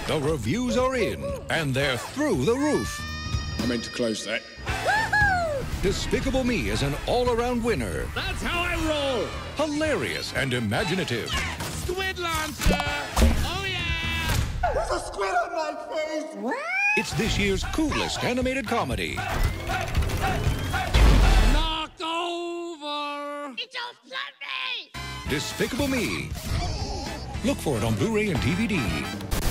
The reviews are in, and they're through the roof. I meant to close that. Despicable Me is an all-around winner. That's how I roll. Hilarious and imaginative. Squid launcher. Oh, yeah. There's a squid on my face. What? It's this year's coolest animated comedy. Knocked over. It's all Sunday. Despicable Me. Look for it on Blu-ray and DVD.